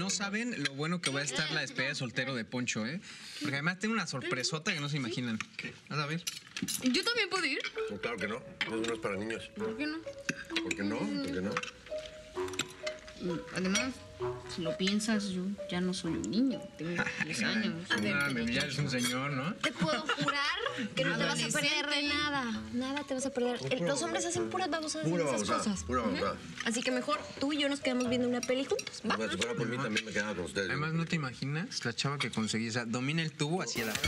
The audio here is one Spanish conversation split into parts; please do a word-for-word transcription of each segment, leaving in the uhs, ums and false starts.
no saben lo bueno que va a estar la despedida de soltero de Poncho, ¿eh? Porque además tiene una sorpresota que no se imaginan. ¿Qué? Vas a ver. ¿Yo también puedo ir? No, claro que no. Eso no es para niños. ¿Por qué no? ¿Por qué no? ¿Por qué no? Además, si lo piensas, yo ya no soy un niño. Tengo diez años. No, ya eres un señor, ¿no? Te puedo jurar que no te vas a perder de nada. Nada te vas a perder. El- los hombres hacen puras babosadas Pura en esas babosada, cosas. pura babosada. Ujú. Así que mejor tú y yo nos quedamos viendo una peli juntos, ¿va? Bueno, si fuera por mí, también me quedaba con ustedes. Además, ¿no te imaginas la chava que conseguí? O sea, domina el tubo hacia la...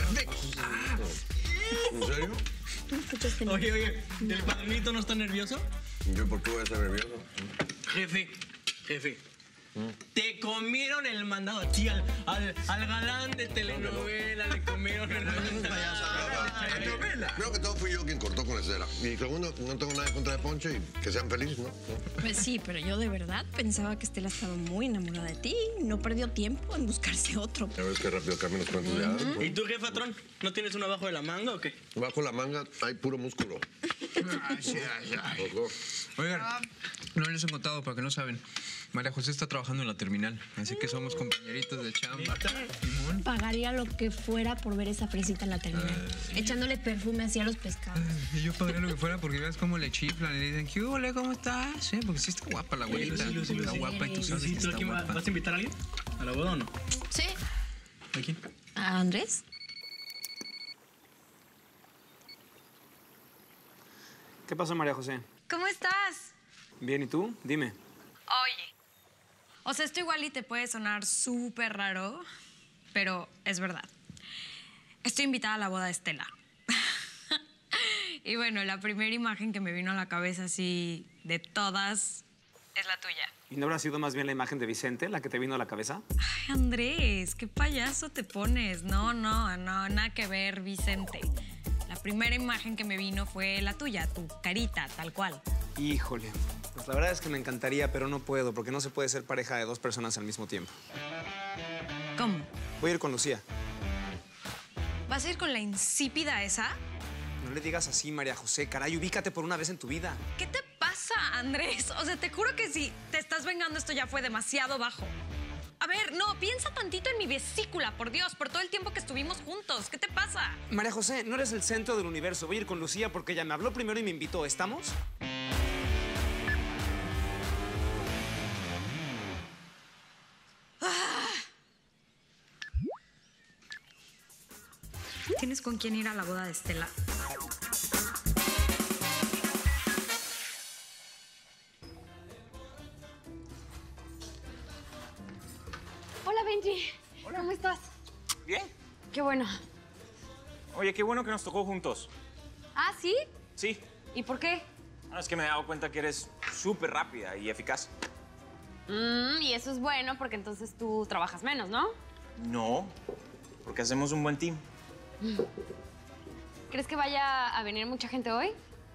¿En serio? ¿No escuchaste nada? Oye, oye, ¿el padrito no está nervioso? ¿Yo por qué voy a estar nervioso? Jefe, jefe. Te comieron el mandado, sí, al, al, al galán de telenovela, le comieron el mandado. Creo que todo fui yo quien cortó con Estela. Y segundo, no tengo nada en contra de Poncho y que sean felices, ¿no? Pues sí, pero yo de verdad pensaba que Estela estaba muy enamorada de ti. No perdió tiempo en buscarse otro. Ya ves que rápido cambian los cuentos de hadas. ¿Y tú, jefatrón? ¿No tienes uno abajo de la manga o qué? Bajo la manga hay puro músculo. Ay, sí, ay, ay. Ojo. Oigan, no les he contado porque no saben. María José está trabajando en la terminal, así que somos compañeritos de chamba. Simón. Pagaría lo que fuera por ver esa fresita en la terminal. Echándole perfume así a los pescados. Y yo pagaría lo que fuera porque veas cómo le chiflan y le dicen, ¿qué ole, cómo estás? ¿Eh? Porque sí está guapa la abuelita. Sí, sí, sí, está sí. guapa y tú sabes Sí, que ¿tú a está quién va- guapa. vas a invitar a alguien? ¿A la boda o no? Sí. ¿A quién? ¿A Andrés? ¿Qué pasó, María José? ¿Cómo estás? Bien, ¿y tú? Dime. Oye. O sea, esto igual y te puede sonar súper raro, pero es verdad. Estoy invitada a la boda de Estela. Y bueno, la primera imagen que me vino a la cabeza así de todas es la tuya. ¿Y no habrá sido más bien la imagen de Vicente la que te vino a la cabeza? Ay, Andrés, qué payaso te pones. No, no, no, nada que ver, Vicente. La primera imagen que me vino fue la tuya, tu carita, tal cual. Híjole. Pues la verdad es que me encantaría, pero no puedo, porque no se puede ser pareja de dos personas al mismo tiempo. ¿Cómo? Voy a ir con Lucía. ¿Vas a ir con la insípida esa? No le digas así, María José. Caray, ubícate por una vez en tu vida. ¿Qué te pasa, Andrés? O sea, te juro que si te estás vengando, esto ya fue demasiado bajo. A ver, no, piensa tantito en mi vesícula, por Dios, por todo el tiempo que estuvimos juntos. ¿Qué te pasa? María José, no eres el centro del universo. Voy a ir con Lucía porque ella me habló primero y me invitó. ¿Estamos? ¿Tienes con quién ir a la boda de Estela? Hola, Benji. ¿Cómo estás? Bien. Qué bueno. Oye, qué bueno que nos tocó juntos. ¿Ah, sí? Sí. ¿Y por qué? No, es que me he dado cuenta que eres súper rápida y eficaz. Mm, y eso es bueno porque entonces tú trabajas menos, ¿no? No, porque hacemos un buen team. ¿Crees que vaya a venir mucha gente hoy?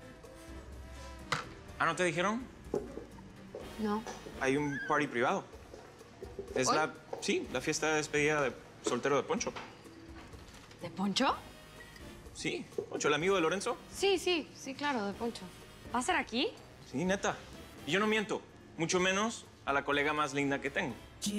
Ah, ¿no te dijeron? No. Hay un party privado. Es ¿Hoy? la... Sí, la fiesta de despedida de soltero de Poncho. ¿De Poncho? Sí, Poncho, el amigo de Lorenzo. Sí, sí, sí, claro, de Poncho. ¿Va a ser aquí? Sí, neta. Y yo no miento, mucho menos a la colega más linda que tengo.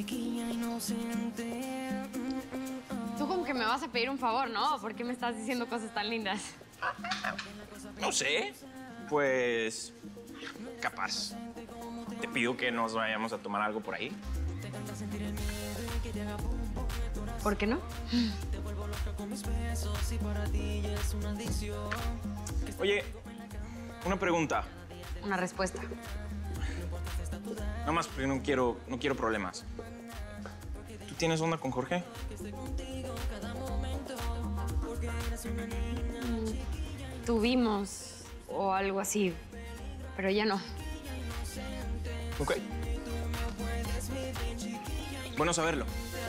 Tú como que me vas a pedir un favor, ¿no? ¿Por qué me estás diciendo cosas tan lindas? No sé, pues... capaz. Te pido que nos vayamos a tomar algo por ahí. ¿Por qué no? Oye, una pregunta. Una respuesta. Nada más porque no quiero, no quiero problemas. ¿Tú tienes onda con Jorge? Tuvimos o algo así, pero ya no. Ok. Bueno saberlo.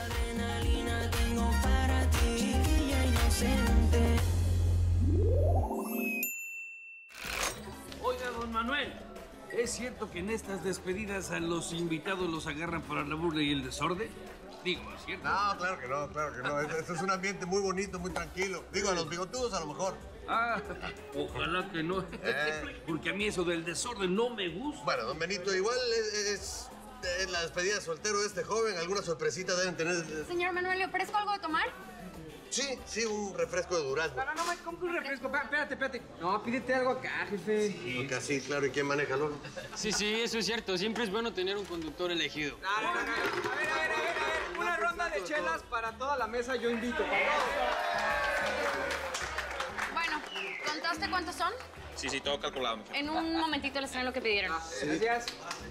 Oiga, don Manuel, ¿es cierto que en estas despedidas a los invitados los agarran para la burla y el desorden? Digo, ¿es cierto? No, claro que no, claro que no. Este es un ambiente muy bonito, muy tranquilo. Digo, a los bigotudos a lo mejor. Ah, ojalá que no. Eh. Porque a mí eso del desorden no me gusta. Bueno, don Benito, igual es, es, en la despedida de soltero de este joven, alguna sorpresita deben tener. Señor Manuel, ¿le ofrezco algo de tomar? Sí, sí, un refresco de durazno. No, no, no, ¿cómo que un refresco? Espérate, espérate. No, pídete algo acá, jefe. Sí. Porque así, claro, ¿y quién maneja luego? Sí, sí, eso es cierto. Siempre es bueno tener un conductor elegido. No, no, no, no. A ver, a ver, a ver, a ver. Una ronda de chelas para toda la mesa, yo invito. Bueno, ¿contaste cuántos son? Sí, sí, todo calculado. En un momentito les traen lo que pidieron. Gracias.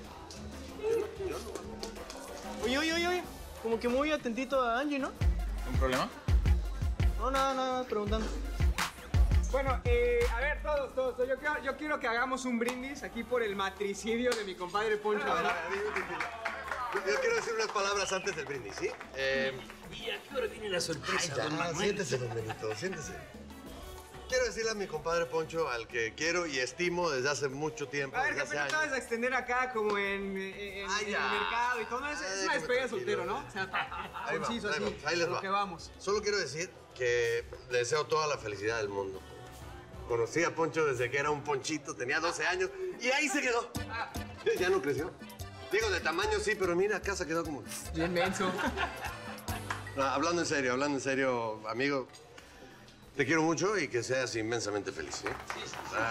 Oye, oye, oye, oye. Como que muy atentito a Angie, ¿no? ¿Un problema? No, nada, nada, preguntando. Bueno, eh, a ver, todos, todos, todos. Yo quiero, yo quiero que hagamos un brindis aquí por el matricidio de mi compadre Poncho. A ver, a ver, dime, dime. Yo, yo quiero decir unas palabras antes del brindis, ¿sí? Eh, ¿Y a qué hora viene la sorpresa, ay, ya, don Manuel? siéntese, don Benito, siéntese. Quiero decirle a mi compadre Poncho, al que quiero y estimo desde hace mucho tiempo, A ver, desde jefe, hace no te años. vas a extender acá como en, en, Ay, en ya. el mercado y todo. No, es, es Ay, una déjame despedida de tranquilo, soltero, ¿no? ya. O sea, Ahí vamos, conciso, ahí así, vamos, ahí les lo va. que vamos. Solo quiero decir que le deseo toda la felicidad del mundo. Conocí a Poncho desde que era un ponchito, tenía doce años, y ahí se quedó. Ya no creció. Digo, de tamaño sí, pero mira, acá se quedó como... Bien menso. No, hablando en serio, hablando en serio, amigo, te quiero mucho y que seas inmensamente feliz, ¿sí? Sí, sí. Ah.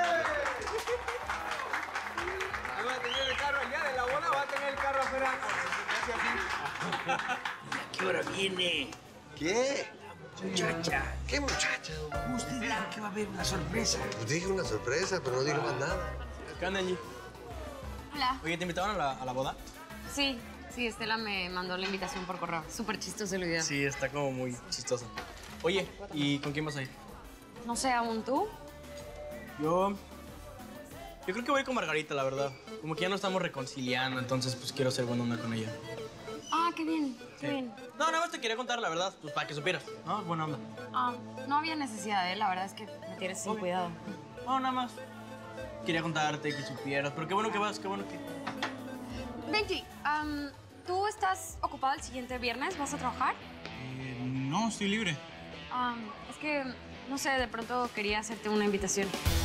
Ahí va a tener el carro, el día de la boda va a tener el carro afuera. ¿Y a qué hora viene? ¿Qué? Muchacha. ¿Qué muchacha? Usted dijo que va a haber una sorpresa. Pues dije una sorpresa, pero no dije más nada. ¿Qué onda, Angie? Hola. Oye, ¿te invitaron a la, a la boda? Sí, sí, Estela me mandó la invitación por correo. Súper chistoso el video. Sí, está como muy chistosa. Oye, ¿y con quién vas a ir? No sé, ¿aún tú? Yo... Yo creo que voy con Margarita, la verdad. Como que ya no estamos reconciliando, entonces pues quiero ser buena onda con ella. Ah, qué bien, qué Sí. bien. No, nada más te quería contar la verdad, pues para que supieras. No, buena onda. Ah, no había necesidad, ¿eh? La verdad es que me tienes sin Ok. cuidado. No, nada más. Quería contarte, que supieras, pero qué bueno que vas, qué bueno que... Benji, am, ¿tú estás ocupado el siguiente viernes? ¿Vas a trabajar? Eh, no, estoy libre. Am, es que, no sé, de pronto quería hacerte una invitación.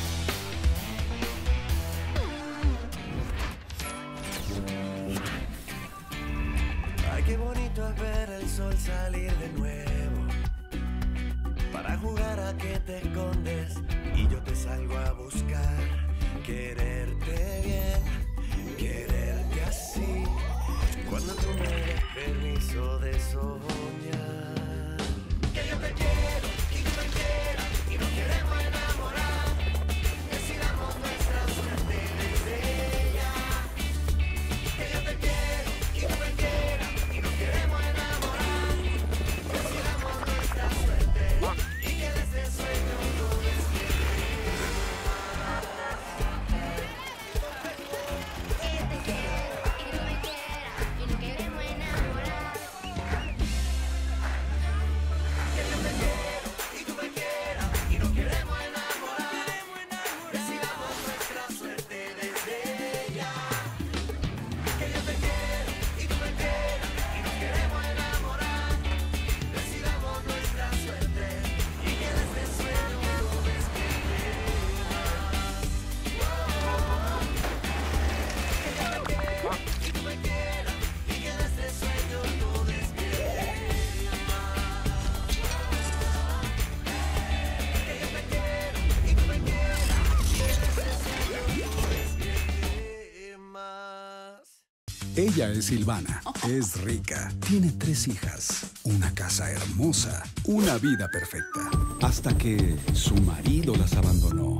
Ay, qué bonito es ver el sol salir de nuevo, para jugar a que te escondes y yo te salgo a buscar. Quererte bien, quererte así, cuando tú me des permiso de soñar. Que yo te quiero y tú me quieras y nos queremos enamorar. Decidamos nuestra suerte desde ya. Que yo te quiero y tú me quieras y nos queremos enamorar. Decidamos nuestra suerte y que de ese sueño no despiertes. Ella es Silvana, es rica, tiene tres hijas, una casa hermosa, una vida perfecta, hasta que su marido las abandonó.